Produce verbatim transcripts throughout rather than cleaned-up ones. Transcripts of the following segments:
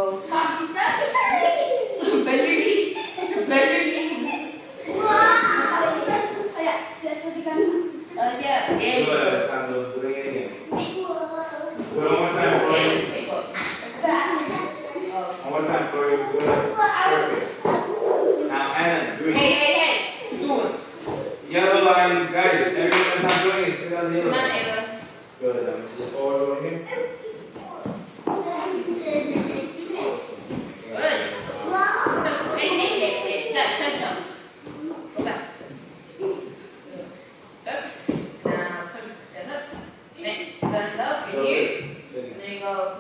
go. Bend your knees. Bend your knees. Uh, yeah. There you Good, go. Alessandro. Doing it again. Do it one more time, Florian. There you go. One more time, Florian. Good. Perfect. Now, Anna, do it. Hey, hey, hey. Do it. Yellow line, guys. Everyone that's not doing it, sit on the yellow Come on, line. Ava. Good. Now, let's look forward over here. Good. So, hey, hey, hey, hey. That, touch jump. Go back. Up. Now, turn, stand up. Then, stand up. You're here. And then you go.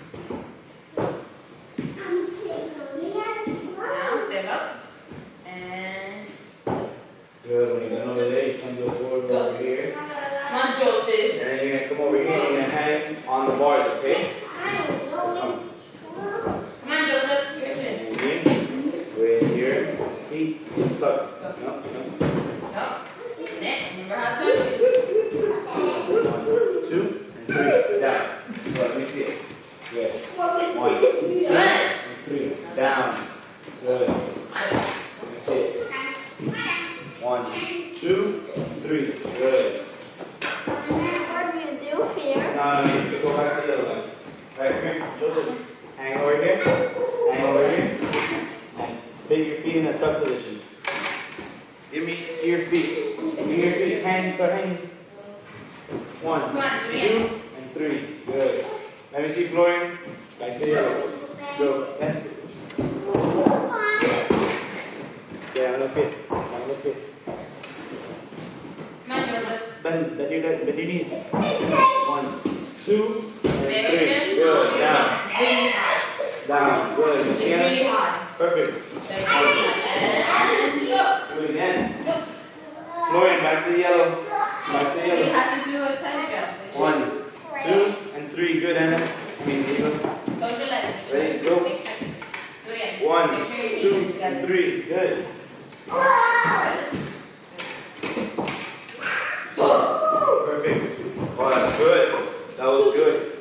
Now, stand up. And Good. When you're done over there, you come to the forward go. over here. Come on, Joseph. And then you're going to come over here and you're going to hang on the bars, okay? Come. Come on, Joseph. Your turn. Way in here. Feet tucked. Go. No, no. Go. Next, remember how to touch it. One, two, and three. Down. Good. Let me see it. Good. One, two, Good. and three. Down. Good. Let me see it. One, two, three. Good. What do you do here? No, no, you go back to the other one. Right here, Joseph. Hang over here. Hang over here. And take your feet in a tuck position. Give me your feet. Give me your feet. Hands, start hanging. One, Come on, two, and three. Good. Let me see Florian. Back to the yellow. Go. Yeah. Yeah, look it. Look it. Come on, Joseph. Bend, bend your, bend your knees. One, two, and Stay three. again. Good. Down. Really hard. Down. Good. You see Really it? hard. Perfect. Stay and go. Do it again. Go. Florian, back to the yellow. Back to the You yellow. have to do a ten jump. One, two, and three. Good, Anna. I mean, Eva. Close your legs. Ready? Go. Make sure. Do it again. One, Make sure your two, knees are together. and three. Good. Good. Perfect. Oh, that's good. That was good.